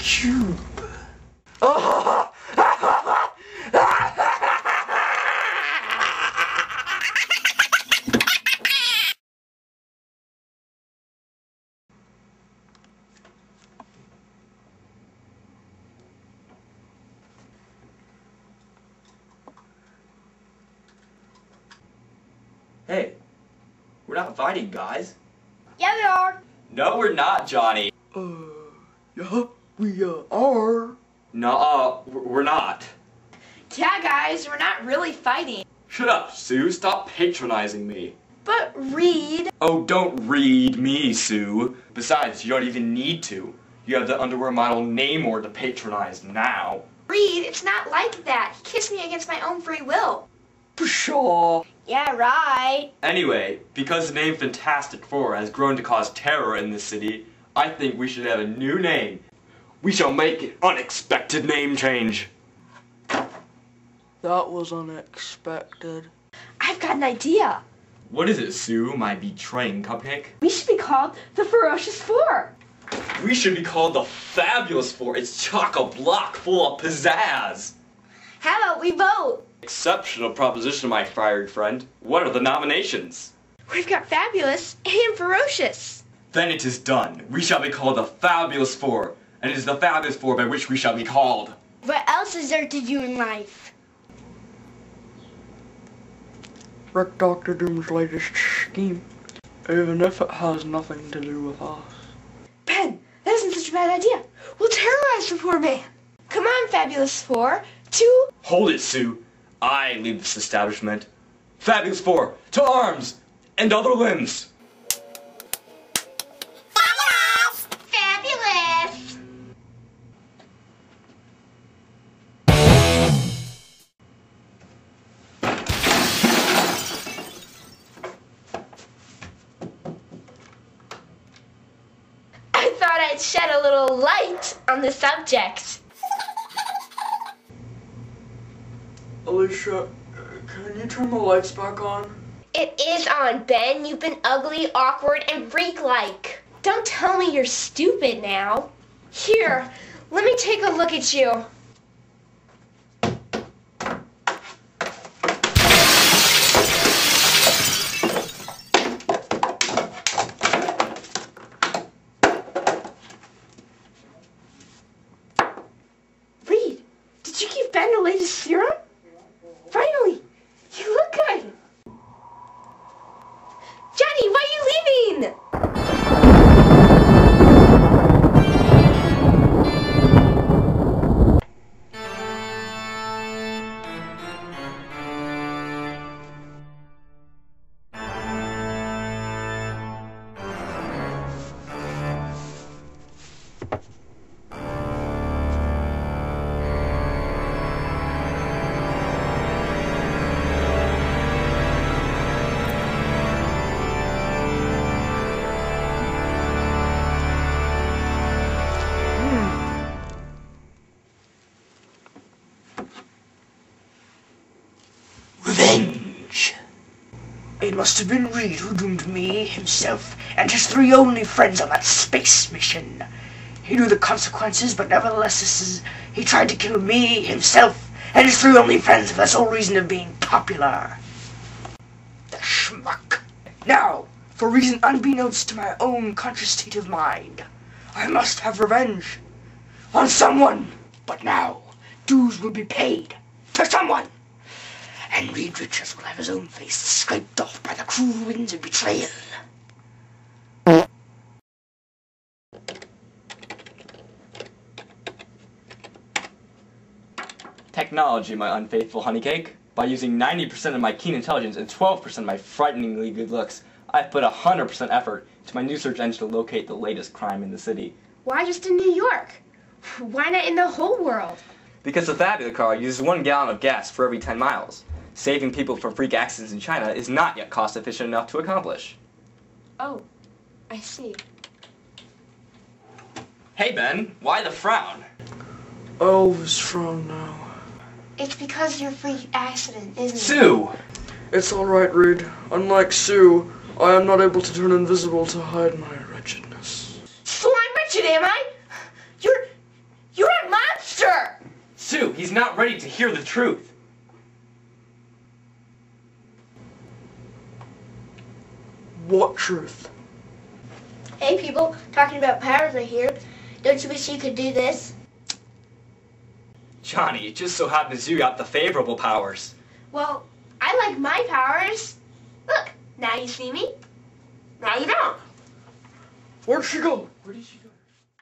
cube. Hey, we're not fighting, guys. Yeah, we are. No, we're not, Johnny. Yeah, we are. Nuh-uh, we're not. Yeah, guys, we're not really fighting. Shut up, Sue. Stop patronizing me. But read. Oh, don't read me, Sue. Besides, you don't even need to. You have the underwear model Namor to patronize now. Read, it's not like that. He kissed me against my own free will. Pshaw. Yeah, right. Anyway, because the name Fantastic Four has grown to cause terror in this city, I think we should have a new name. We shall make an unexpected name change. That was unexpected. I've got an idea. What is it, Sue, my betraying cupcake? We should be called the Ferocious Four. We should be called the Fabulous Four. It's chock-a-block full of pizzazz. How about we vote? Exceptional proposition, my fired friend. What are the nominations? We've got Fabulous and Ferocious. Then it is done. We shall be called the Fabulous Four, and it is the Fabulous Four by which we shall be called. What else is there to do in life? Wreck Dr. Doom's latest scheme, even if it has nothing to do with us. Ben, that isn't such a bad idea. We'll terrorize the poor man. Come on, Fabulous Four. Hold it, Sue. I lead this establishment. Fabulous Four, to arms and other limbs. Fabulous! Fabulous! I thought I'd shed a little light on the subject. Alicia, can you turn the lights back on? It is on, Ben. You've been ugly, awkward, and freak-like. Don't tell me you're stupid now. Here, let me take a look at you. Reed, did you give Ben the latest serum? Finally, you look good. Johnny, why are you leaving? Revenge! It must have been Reed who doomed me, himself, and his three only friends on that space mission. He knew the consequences, but nevertheless, he tried to kill me, himself, and his three only friends for the sole reason of being popular. The schmuck. Now, for a reason unbeknownst to my own conscious state of mind, I must have revenge on someone. But now, dues will be paid to someone. And Reed Richards will have his own face scraped off by the cruel winds of betrayal. Technology, my unfaithful honeycake. By using 90% of my keen intelligence and 12% of my frighteningly good looks, I've put 100% effort into my new search engine to locate the latest crime in the city. Why just in New York? Why not in the whole world? Because the Fabulous car uses 1 gallon of gas for every 10 miles. Saving people from freak accidents in China is not yet cost efficient enough to accomplish. Oh, I see. Hey Ben, why the frown? I always frown now. It's because of your freak accident, isn't it? Sue! It's alright, Reed. Unlike Sue, I am not able to turn invisible to hide my wretchedness. So I'm wretched, am I? Sue, he's not ready to hear the truth. What truth? Hey people, talking about powers I hear. Don't you wish you could do this? Johnny, it just so happens you got the favorable powers. Well, I like my powers. Look, now you see me. Now you don't. Where'd she go? Where did she go?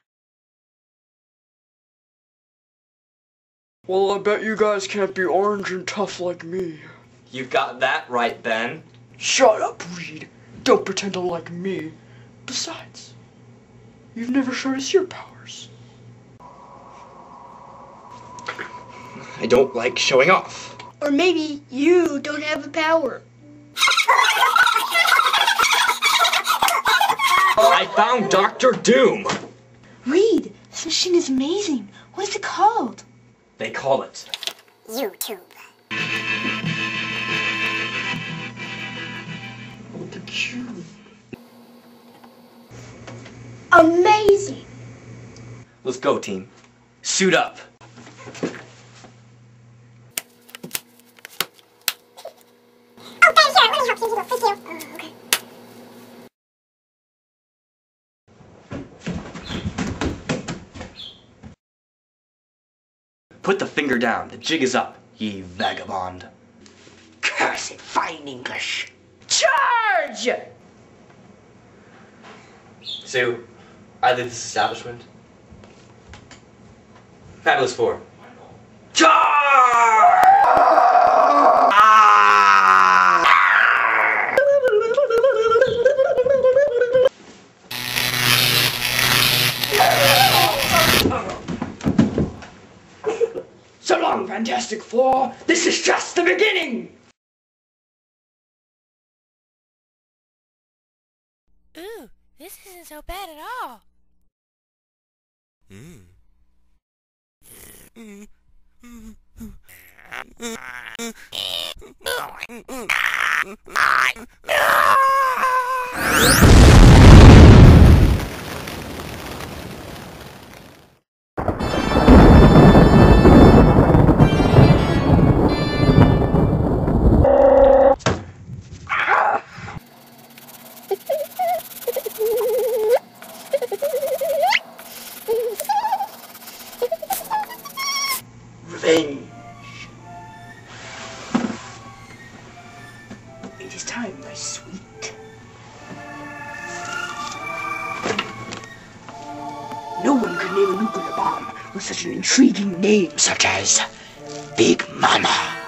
Well, I bet you guys can't be orange and tough like me. You've got that right, Ben. Shut up, Reed. Don't pretend to like me. Besides, you've never showed us your powers. I don't like showing off. Or maybe you don't have a power. I found Dr. Doom. Reed, this machine is amazing. What is it called? They call it YouTube. The cube. Amazing. Let's go, team. Suit up. Put the finger down. The jig is up, ye vagabond. Curse it, fine English. Charge! Sue, I leave this establishment. Fabulous 4. Charge! So long, Fantastic Four. This is just the beginning. Ooh, this isn't so bad at all. Revenge. It is time, my sweet. No one could name a nuclear bomb with such an intriguing name such as Big Mama.